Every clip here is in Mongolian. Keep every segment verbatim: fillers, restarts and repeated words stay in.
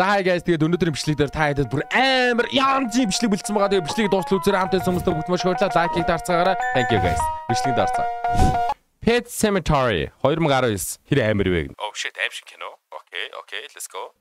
За хай guys тэгээд өнөөдрийн бичлэг дээр та хэд бүр амар янзын бичлэг бэлдсэн байгаа. Тэгээд бичлэгийг дуустал үзээр хамтаа хүмүүстээ бүгд маш баярлалаа. Лайкийг дарцаагаарай. Thank you guys. Бичлэгийг дарцаа. Pet Sematary twenty nineteen хэр амар вэ? Oh shit, action кино. Okay, okay, let's go.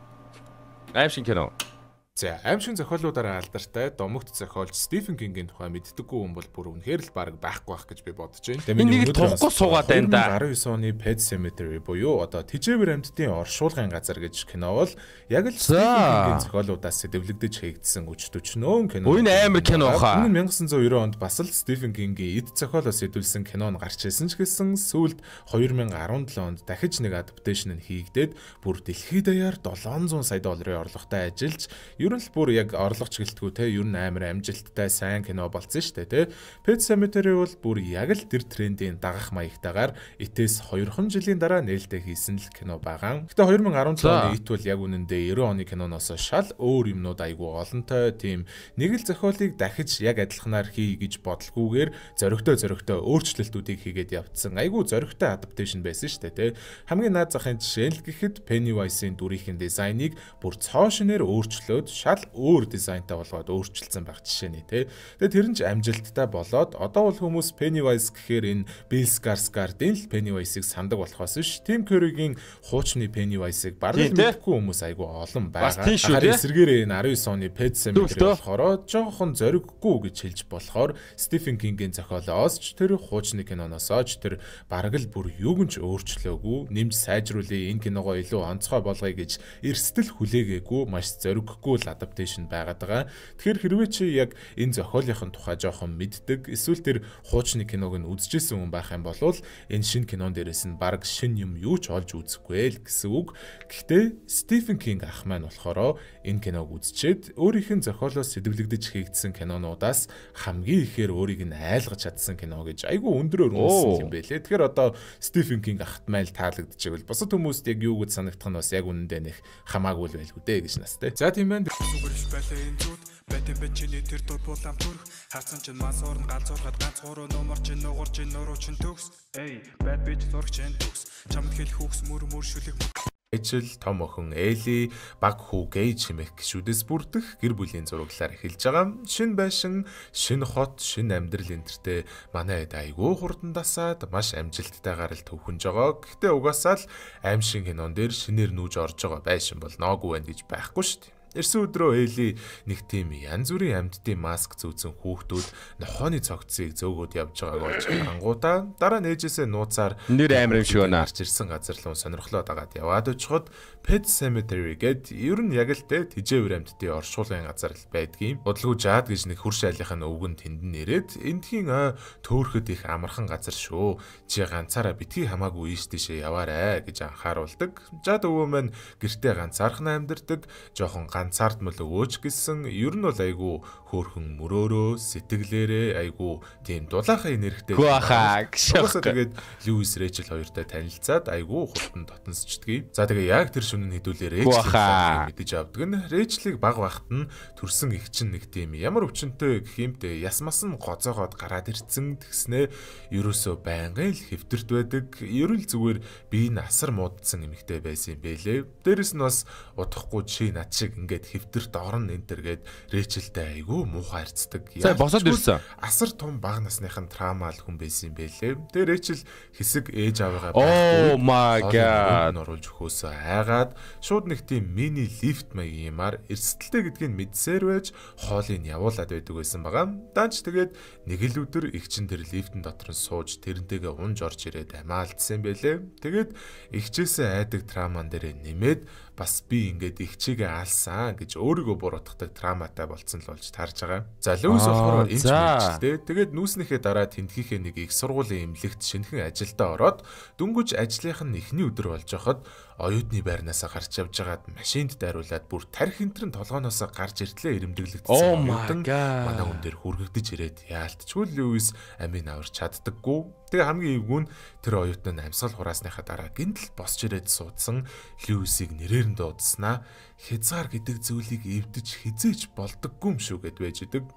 Action кино. За, аимшиг зохиолуудаараа алдартай домогт зохиолч Стивен Кингийн тухай мэддэггүй хүн бол бүр үнэхээр л баг байхгүй байх гэж би бодож байна. Энэ нэг тухгүй суугаад байна да. nineteen оны Pet Sematary буюу одоо тэжээвэр амьтдын оршуулгын газар гэж кино бол яг л Стивен Кингийн зохиолуудаас сэдвлэгдэж хийгдсэн өчтөчнөө кино. Энэ амар кино хаа. nineteen ninety онд бас л Стивен Кингийн эд зохиолоос сэдвэлсэн кино нь гарч ирсэн ч гэсэн сүүлд twenty seventeen онд дахиж нэг адапташн нь хийгдээд бүр дэлхийд даяар seven hundred сая долларын орлоготой ажиллаж ер нь л бүр яг орлогч гэлтгүү те ер нь амар амжилттай сайн кино болсон шүү дээ те. Pet Sematary бол бүр яг л тэр трендийн дагах маягтайгаар этээс two жилийн дараа нээлттэй хийсэн л кино байгаа. Гэтэ twenty seventeen оны эт бол яг үнэндээ ninety оны киноноос шал өөр юмнууд айгүй олонтой тийм нэг л зохиолыг дахиж яг адилханаар хий гэж бодлогүйгээр зоригтой зоригтой өөрчлөлтүүдийг хийгээд явцсан. Айгүй зоригтой адапташн байсан шүү дээ те. Хамгийн наад захын жишээ л гэхэд Pennywise-ийн дүрийн дизайныг бүр цоо шинээр өөрчлөөд шал өөр дизайнтай болгоод өөрчилсөн байх жишээний тий. Тэгээд тэр нь ч амжилттай болоод одоо бол хүмүүс Pennywise гэхээр энэ Bill Skarsgård-ийн л Pennywise-ыг сандаг болохоос биш. Tim Curry-гийн хуучны Pennywise-ыг бараг мэдхгүй хүмүүс айгүй олон байгаа. Харин эсэргээрээ nineteen оны Pet Sematary болохоор жоохон зориггүй гэж хэлж болохоор Stephen King-ийн зохиолоос ч тэр хуучны киноноос ч тэр бараг л бүр юугнч өөрчлөөгүй, нэмж сайжруулъя, энэ киногоо илүү онцгой болгоё гэж эрсдэл хүлээгээгүй, маш зориггүй адапташн байгаад байгаа. Тэгэхээр хэрвээ чи яг энэ зохиолынхын тухай жоохон мэддэг, эсвэл тэр хуучны киног нь үзчихсэн хүн байх юм бол энэ шинэ кинон дээрээс нь баг шинэ юм юу ч олж үзэхгүй л гэсэн үг. Гэхдээ Стивен Кинг ах маань болохоор энэ киног үзчихэд өөрийнх нь зохиолоос сэдвлэгдэж хийгдсэн кинонуудаас хамгийн ихээр өөрийг нь айлгаж чадсан кино гэж айгүй өндөрөөр үнэлсэн юм байлээ. Тэгэхээр одоо Стивен Кинг ахт майл таалагдчихвэл бусад хүмүүст яг юу гэж санагдах нь бас яг үнэндээ нэх хамаагүй л байлгүй дээ гэж настай. За тийм байна. Сүгэрш байлаа энэ зүуд бэтэн бэчний тэр дууд булам төрх хацсан чинь мас орн галзуурхад ганц гурав номер чинь нугар чинь нуруу чинь төгс эй бад бич зурх чинь төгс чамд хэл хүүхс мөр мөр шүлэг Ижил том охин Эли баг хүү Гейж хэмээх гişүүдээс бүрдэх гэр бүлийн зураглаар эхэлж байгаа. Шин байшин, шин хот, шин амьдрал энтертэй манай эд айгүй хурдан дасаад маш амжилттайгаар л төвхөнж байгаа. Гэхдээ угаасаа л аимшиг кинон дээр шинээр нүүж орж байгаа байшин бол ноогүй байна гэж байхгүй шүү дээ. Эрсэн өдрөө Эли нэг тийм янз бүрийн амьтдын маск зүүцэн хүүхдүүд нохооны цогцыг зөөгөөд явж байгааг олж харангуудаа дараа нээжээсээ нууцаар нэр амир юм шиг байна. Гарч ирсэн газар руу сонирхлоод агаад яваад очиход Pet Sematary гэд ер нь яг л тэ тэжээвэр амьтдын оршуулгын газар л байдгийн. Бодлого жаад гэж нэг хурш айлынхаа өвгөн тэнд нэрээд эндхийн төөрөхөд их амархан газар шүү. Чи ганцаараа битгий хамаагүй ийш тийшээ яваарэ гэж анхааруулдаг. Жаад өвөө маань гэртээ ганцаархан амьдардаг. Жохон ганцаард мөл өөч гэсэн ер нь бол айгүй хөөрхөн мөрөөрөө сэтгэлээрээ айгүй тийм дулаахан энергитэй. Хөөхаа гэсэн. Тэгээд Льюис Рэйчел хоёртой танилцаад айгүй хурдан дотносчдгийг. За тэгээ яг тэр шөнө хэдүүлээ Рэйчел мэдэж авдаг нь Рэйчелийг баг багт нь төрсэн их чинь нэг тийм ямар өвчнөд гэх юмтэй ясмас нь гоцоогоод гараад ирцэн тэгснэ ерөөсөө байнгын л хэвтэрт байдаг. Ер нь зүгээр би насар муудсан эмэгтэй байсан юм бэлээ. Дээрэс нь бас удахгүй чи над шиг ингээд хэвтэрт орно энтергээд Рэйчелтэй айгүй муухай харцдаг. За босоод ирсэн. Асар том баг насныхан траумал хүн байсан юм бэлээ. Тэгээ Рэйчел хэсэг ээж аваагаа байхгүй. Oh my god. Оруулж өгөхөөсөө айгаад шууд нэг тийм мини лифт маягийн юмар эрсдэлтэй гэдгийг мэдсээр байж хоолыг явуулаад байдаг байсан байгаа. Даанч тэгээд нэг л өдөр их чин тэр лифтэн дотор нь сууж тэрнтэйгээ унж орж ирээд амаалдсан байлээ. Тэгээд ихчээсээ айдаг трауман дээрээ нэмээд бас би ингээд ихчээгээ алсан гэж өөрийгөө буруутгадаг трауматай болцсон л болж тарж байгаа. За Льюис болохоор энэ ч мэлчтэй. Тэгээд нүүснийхээ дараа тентгийнхээ нэг их сургуулийн эмнэлэгт шинхэн ажилдаа ороод дөнгөж ажлынх нь эхний өдөр болж хахад оюутны байрнаасаа гарч явж байгаад машинд дайруулад бүр тарих энтрэн толгооноосоо гарч иртлээ ирэмдэглэгдсэн. Оюутан манай хүн дээр хүргэгдэж ирээд яалтчгүй Льюис амийн аварч чаддаггүй. Тэгээ хамгийн эвгүй нь тэр оюутан амьсгал хураасныхаа дараа гинтл босч ирээд суудсан Льюисийг нэрээр нь дуудснаа хязгаар гэдэг зүйлийг эвдэж хизээч болдоггүй юм шүү гэд байж идэг.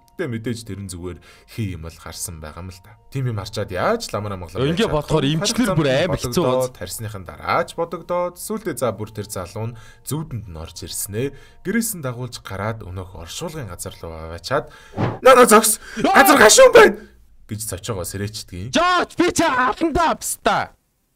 Тэ мэдээж тэрэн зүгээр хий юм бол гарсан байгаа юм л та. Тим юм харчаад яаж ламар амгалаа. Ингээ бодохоор эмчлэр бүр амар хэцүү гоц. Тарсныхан дараач бодогдоод сүултээ за бүр тэр залуу нь зүудэнд нь орж ирснэ. Гэрээсэн дагуулж гараад өнөөх оршуулгын газар руу аваачаад наа зогс. Газар гашуун байна гэж цочоогоо сэрээчдгийг. Жооч би чи хаалтандаа авста.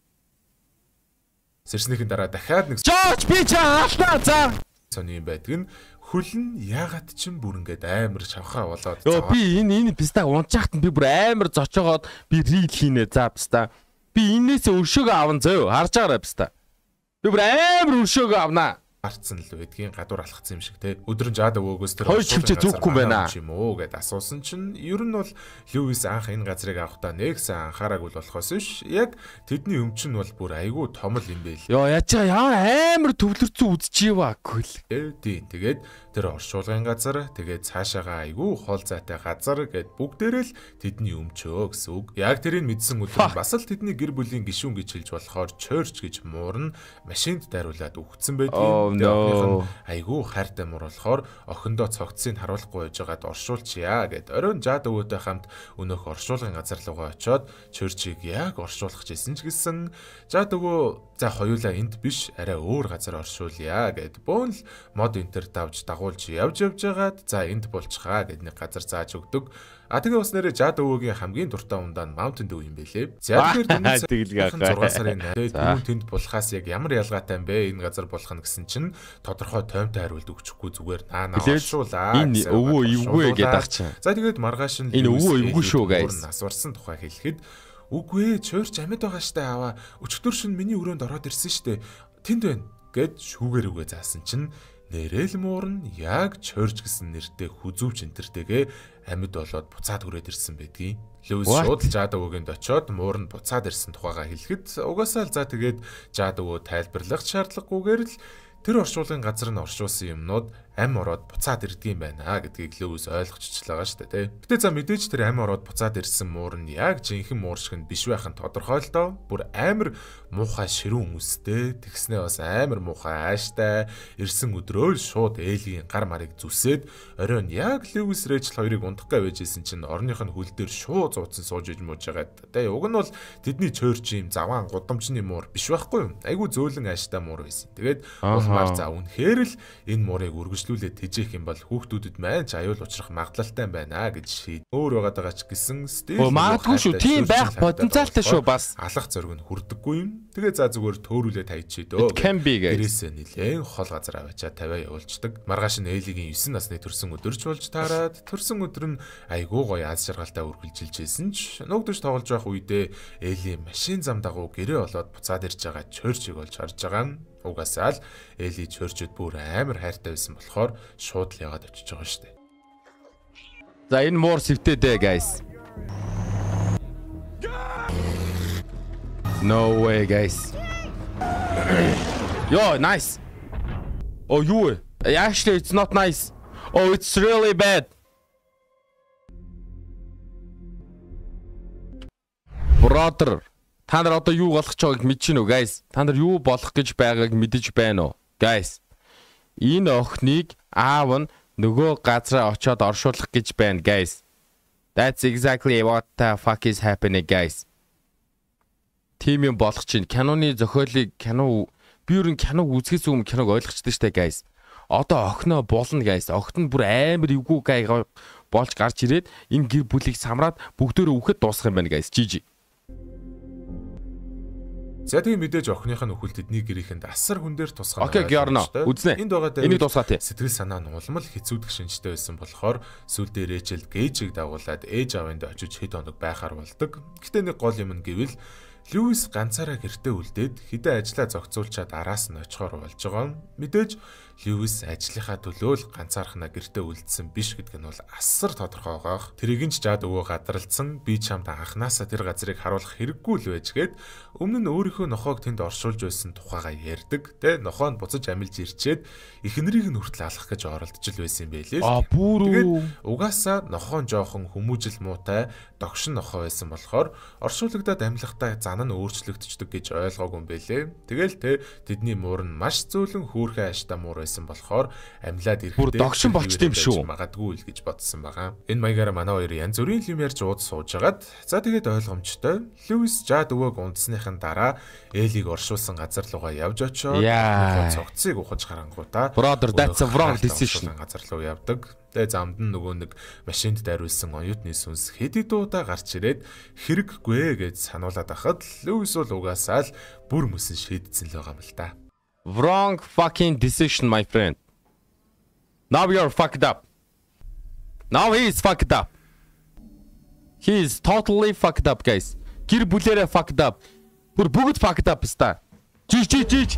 Сэрснийхэн дараа дахиад нэг Жооч би чи хаалтаа за. Сони юм байдаг нь хөлн ягаад ч юм бүр ингээд амар шавхаа болоод Йоо би энэ энэ пистаг унцаахт би бүр амар зочоогоод би рил хийнэ за писта. Би энээс өршөөгөө аван зөө харж байгаарай писта. Би бүр амар өршөөгөө авнаа. Арцсан л байдгийн гадуур алхацсан юм шиг те. Өдрөн жаад өгөөс тэр хоёр чивчээ зүггүй байна юм уу гэд асуусан чинь ер нь бол Льюис анх энэ газрыг авахдаа нэгсэн анхаараагүй болохоос биш. Яг тэдний өмч нь бол бүр айгүй том л юм байл. Йоо яаж яа амар төвлөрцөн үдчихийваагүй л. Э тийм тэгээд тэр оршуулгын газар тэгээд цаашаага айгүй хоол зайтай газар гэд бүгдээрээ л тэдний өмчөө гэсэн үг. Яг тэрийг мэдсэн өдөр бас л тэдний гэр бүлийн гишүүн гэж хэлж болохоор church гэж муурна машинд дайруулад өгцөн байдгийг. No. Айгуу хайртай мөр болохоор охиндоо цогцсыг харуулахгүй байжгаад оршуулчихъя гэд оройн жаад өвөтэй хамт өнөөх оршуулгын газар руугаа очиод чөрчийг яг оршуулах гэсэн ч гэсэн жаад өвөө за хоёулаа энд биш арай өөр газар оршуулъя гэд бөөн л мод энтер давж дагуулж явж явж байгаад за энд болчихаа гэд нэг газар зааж өгдөг. А тэгээ бас нэрэ жаад өвөгийн хамгийн дуртай ундаа нь Mountain Dew юм байлээ. За тэгэхээр зураг сарын найд тэнд болохоос яг ямар ялгаатай юм бэ энэ газар болох нь гэсэн чинь тодорхой тоомтой хариулт өгчихгүй зүгээр наа наа оршуулаа. Энэ өвөө эвгүй гэдэг ах чинь. За тэгээд маргааш нь энэ өвөө эвгүй шүү guys. Асуурсан тухай хэлэхэд үгүй ээ чорч амьд байгаа штэ аваа. Өчтөр шин миний өрөөнд ороод ирсэн штэ. Тэнд байна гэд шүүгээр үгээ заасан чинь нэрэл муурн яг чорч гэсэн нэртэй хүзүүч энтертэйгээ амьд болоод буцаад хүрээд ирсэн байдгийг. Льюис шууд жаад өвөгэнд очиод муурн буцаад ирсэн тухайгаа хэлэхэд угаасаа л за тэгээд жаад өвөө тайлбарлах шаардлагагүйгээр л тэр оршуулгын газар нь оршуулсан юмнууд ам ороод буцаад ирдэг юм байна гэдгийг Льюис ойлгочихлаа байгаа шүү дээ тий. Гэтэ за мэдээж тэр ам ороод буцаад ирсэн муур нь яг жинхэнэ муур шиг нь биш байх нь тодорхой л доо. Бүр амар муухай ширүүн үстэй тэгснээ бас амар муухай ааштай ирсэн өдрөө шууд ээлгийн гар марыг зүсээд оройн яг Льюис Рэйчел хоёрыг ундах гэж байжсэн чинь орных нь хөл дээр шууд зууцсан сууж иж мууж байгаа тий. Уг нь бол тэдний чойрч юм заваан гудамжны муур биш байхгүй юу? Айгу зөөлөн ааштай муур байсан. Тэгээд улмаар за үнэхээр л энэ муурыг үргэж лүүлээ тэжээх юм бол хүүхдүүдэд маань ч аюул учрах магадлалтай байна гэж шийд. Өөр байгаа даа ч гэсэн стил магадгүй шүү. Тийм байх потенциалтай шүү бас. Алах зориг нь хүрдэггүй юм. Тэгээ за зүгээр төөрүүлээ тавьчихъя дөө. Гэрээсээ нилээн хол газар аваачаа тавиа явуулцдаг. Маргааш нь Элигийн девять насны төрсөн өдөрч болж таарад төрсөн өдөр нь айгуу гоё аз жаргалтай үргэлжилж байсан ч нөгдөж тоглож байх үедээ Эли машин зам дагуу гэрээ болоод буцаад ирж байгаа чорчиг болж харж байгаа юм. Угаасаа л Эли чорчуд бүр амар хайртай байсан болохоор шууд л ягаад очиж байгаа шүү дээ. За энэ муур сэвтэй дээ guys. No way guys. Yo nice. Oh you. Actually it's not nice. Oh it's really bad. Brother та нар одоо юу болох ч байгааг мэдэж гинөө guys. Та нар юу болох гэж байгааг мэдэж байна уу? Guys. Энэ охиныг аав нь нөгөө газараа очиод оршуулах гэж байна guys. That's exactly what the fuck is happening guys. Тим юм болох чинь киноны зохиолыг кино би юу н киног үзэхээс өмнө киног ойлгочтой штэ guys. Одоо охиноо болно guys. Огт нь бүр амар эвгүй гай болж гарч ирээд энэ гэр бүлийг самраад бүгдөө үхэхэд дуусах юм байна guys. жи жи. За тийм мэдээж охиных нь өхөл тэдний гэрийнхэнд асар хүн дээр тусгана. Окей, Георно. Үзнэ. Энд байгаа дээр энийг дуусгая. Сэтгэл санаа нь улмал хэцүүдэх шинжтэй байсан болохоор сүлдээ Рэйчел Гейжийг дагуулад ээж аавынд очиж хэд хоног байхаар болдог. Гэтэ нэг гол юм нь гэвэл Льюис ганцаараа гэртээ үлдээд хэдэн ажлаа зохицуулчаад араас нь очихоор болж байгаа. Мэдээж Льюис ажлынхаа төлөө л ганцаархнаа гэртээ үлдсэн биш гэдэг нь бол асар тодорхой байгаа. Тэрийг нь ч жаад өвөө гадралцсан би чамд анханасаа тэр газрыг харуулах хэрэггүй л байжгээд өмнө нь өөрийнхөө нохоог тэнд оршуулж байсан тухайгаа ярьдаг. Тэ нохоо нь буцаж амилж ирчээд эхнэрийг нь хүртэл алах гэж оролдож л байсан юм байлээ. А бүрүү. Угаасаа нохоо нь жоохон хүмүүжил муутай догшин нохоо байсан болохоор оршуулгадад амьлахтаа зан нь өөрчлөгдчихдөг гэж ойлгоогүй юм бэлээ. Тэгэл те тэдний муур нь маш зөөлөн хөөрхөн ааштай муур байсан болохоор амьлаад ирэхдээ бүр догшин болчт юм шүү. Магадгүй л гэж бодсон байгаа. Энэ маягаараа манай хоёр янз бүрийн юм ярьж ууд суужгаад за тэгээд ойлгомжтой. Льюис Жад өвөөг унтсныхын дараа Элиг оршуулсан газар руугаа явж очоод цогцыг ухаж гарангуудаа Brother, that's a wrong decision. Газар руу явдаг. Тэгээ замд нь нөгөө нэг машинд дайруулсан оюутны сүнс хэд хэд удаа гарч ирээд хэрэггүй гэж сануулад ахад Льюис бол угаасаа л бүр мөсөн шийдсэн л байгаа юм л да. Wrong fucking decision, my friend. Now you're fucked up. Now he is fucked up. He is totally fucked up, guys. Гэр бүлээрээ fucked up. Бүр бүгд fucked up ста. Жи жи жи.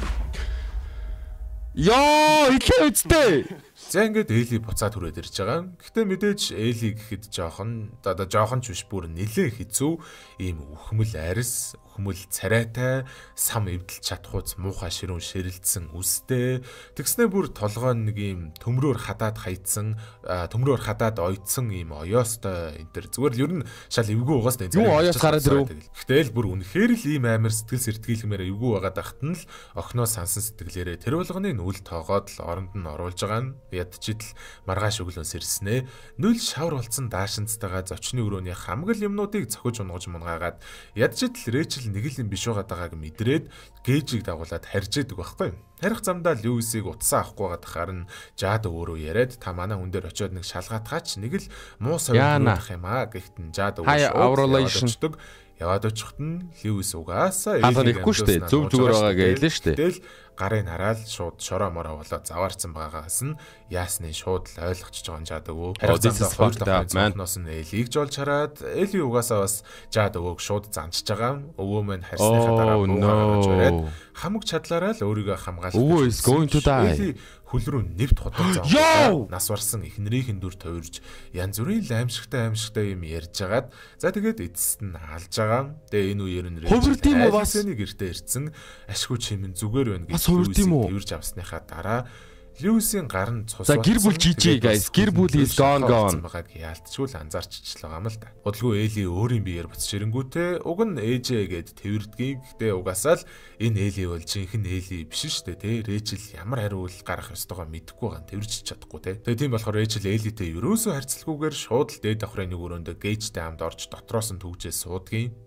Йоо, итлээ үстэй. За ингээд Эли буцаад хүрээд ирж байгаа. Гэхдээ мэдээж Эли гэхэд жоохон одоо жоохон ч биш бүр нэлээд хэцүү ийм өхмөл арьс, өхмөл царайтай, сам эвдэлж чадхууц муухай ширүүн ширэлдсэн үстэй. Тэгснээ бүр толгой нэг ийм төмрөөр хадаад хайцсан, төмрөөр хадаад ойдсан ийм оёостой энэ төр зүгээр л ер нь шал эвгүй угаас тань. Юу оёос гараад ирв. Гэхдээ л бүр үнэхээр л ийм амар сэтгэл сэртгийлгмээр эвгүй байгаад ахт нь л охиноо сансан сэтгэлээрээ тэр болгоныг үл тоогоод л оронд нь оруулж байгаа нь ядчидл маргааш өглөөс ирснэ. Нүл шавар болцсон даашинцтайгаа зочны өрөөний хамгал юмнуудыг цохиж унгаж мунгаагаад ядчидл Рэйчел нэг л юм биш байгааг мэдрээд гээжийг дагуулад харж идэг байхгүй. Харих замдаа Льюисийг утсаа авахгүй байгаад харин Жад өөрөө яриад та манай хүн дээр очиод нэг шалгаатгаач нэг л муу совиулах юм аа гэхдээ Жад өөрөө яваад очихт нь Льюис угаасаа Элиг ихгүй шүү дээ. Зөв зүгээр байгаа гэлээ шүү дээ. Тэгэл гарын хараад шууд шороо мороо болоод заваарсан байгаагаас нь яасны шууд л ойлгочихж байгаа нь Жад өвөө. Харин зааноос нь Элиг жолж хараад Эли угаасаа бас Жад өвөөг шууд занчж байгаа. Өвөө мань харсныхаа дараа гаргаж ирээд хамаг чадлаараа л өөрийгөө хамгаалж өвөө is going to die. Хөл рүү нэвт хотод зовлоо. Нас барсан эхнэрийн дүр тойрж янз бүрийн аимшигтай аимшигтай юм ярьж агаад за тэгээд эцэст нь алж байгаа. Тэгээ энэ үеэр нь хувирд юм уу бас нэг гэртээ ирсэн ашгүй чимэн зүгээр байна гэж тэрж авсныхаа дараа Льюисийн гар нь цус. За гэр бүл жижиг guys, гэр бүл is gone gone байгааг яалтчгүй л анзаарчихж байгаа юм л да. Удалгүй Эли өөрийн биеэр буцаж ирэнгүүтээ уг нь ээжээ гэд тэрвэрдгийг. Гэтэ угаасаа л энэ Эли бол жинхэнэ Эли биш шүү дээ, тэ. Рэйчел ямар хариул гарах ёстойгоо мэдэхгүй байгаа нь тэрвэрч чадахгүй, тэ. Тэгээ тийм болохоор Рэйчел Элитэй ерөөсөө харьцалгүйгээр шууд л дээд давхрын нэг өрөөндөө гейжтэй хамт орж дотроос нь төгжээ суудгийн.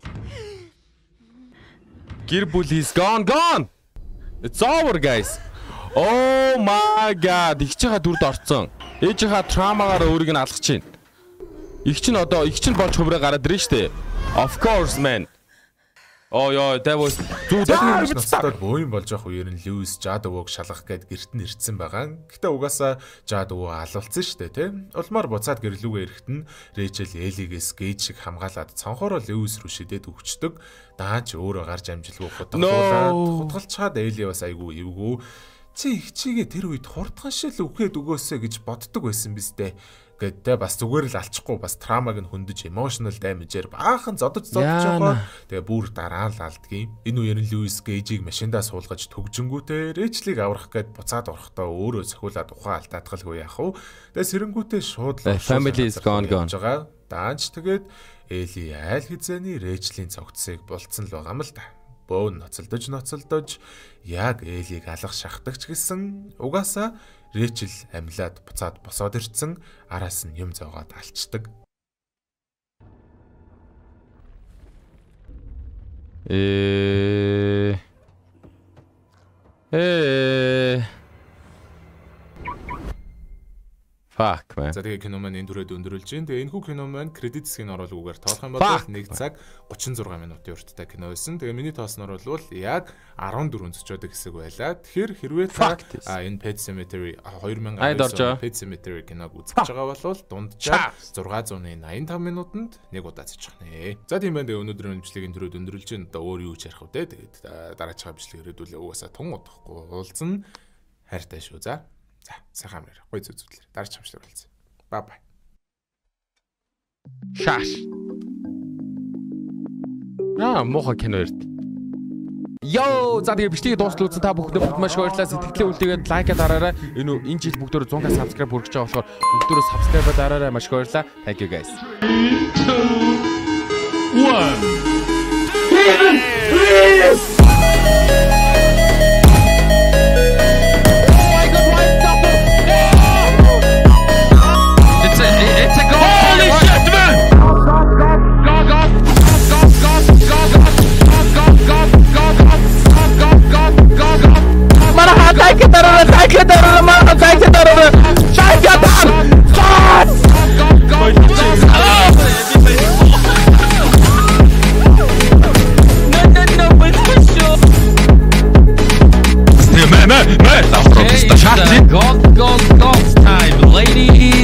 Гэр бүл is gone gone. It's over guys. Oh my god, их чиха дүрд орцсон. Ээжийнхаа траумагаар өөрийг нь алгах чинь. Их чинь одоо их чинь болж хувраа гараад ирэн штэ. Of course man. Oh yo, that was зүудээ надад бөөм болж явах үеэр нь Льюис Жад өвөөг шалгах гээд гэрт нь ирсэн байгаа. Гэтэ угаасаа Жад өвөө алуулсан штэ, тэ. Улмаар буцаад гэрлүүгээ ирэхэд нь Рэйчел Элигээс гейж шиг хамгаалаад цонхороо Льюис рүү шидэд өгчдөг. Даач өөрөө гарч амжилгүй хутгалуулаад хутгалчаад Эли бас айгүй эвгүй. Чи их чигээ тэр үед хурдхан шил өгөхөд өгөөсэй гэж боддог байсан биз дээ. Гэтэ бас зүгээр л алчихгүй бас траумаг нь хөндөж emotional damage-ээр баахан зодож зодож байгаа. Тэгээ бүр дараа л алдгийн. Энэ үеэр нь Льюис Гейжийг машиндаа суулгаж төгжингүүтээ Рэйчлийг аврах гээд буцаад орохдоо өөрөө сахиулаад ухаан алдаатгалгүй яах вэ? Тэгээ сэрэнгүүтээ шууд л family is gone gone. Даанч тэгээд Эли айл хизээний Рэйчлийн цогцсыг булцсан л байгаа юм л да. Бөөн ноцолдож ноцолдож яг Элиг алах шахтагч гэсэн угаасаа Рэйчел амьлаад буцаад босоод ирсэн араас нь юм зоогоод алчдаг. Э э Fuck man. За тэгээ кино маань энэ түрээд өндөрлж байна. Тэгээ энэ хүү кино маань кредит хэсгийн оруулгүйгээр тоолох юм бол нэг цаг гучин зургаан минутын урттай кино байсан. Тэгээ миний тоосноор бол яг арван дөрөв цочоод хэсэг байлаа. Тэгэхээр хэрвээ та энэ Pet Sematary two thousand one Pet Sematary киног үзэж байгаа бол дунджаа six hundred eighty-five минутанд нэг удаа цочих нэ. За тийм байна. Тэгээ өнөөдрийн бичлэгийн түрээд өндөрлж байна. Одоо өөр юу ч ярих вэ? Тэгээд дараачихаа бичлэг ирээдүүлээ угаасаа тун удахгүй уулзна. Хайртай шүү. За. За, сайхан амраа. Гой зүг зүтлээ. Дараа чамшлаг болцсон. Бай бай. Шаш. Аа, мохо кино ирд. Йоо, за тэгээ бичлэгийг дуустал үзсэн та бүхэнд маш их баярлалаа. Сэтгэлээ үлдээгээд лайк дараарай. Энэ энэ жил бүгдөө one hundred subscribe хүргэж байгаа болохоор бүгдөө subscribe дараарай. Маш их баярлалаа. Thank you guys. three two one It's a, it's a goal. Holy shit, man! Go, go, go, go, go, go, go, go, go, go, go, go. Maraha take it down, take it down, maraha take it down. Take it down. God! Go, go, go. No, no, no, it's for sure. Man, man, man, that's the shot. Golf, golf, golf time, ladies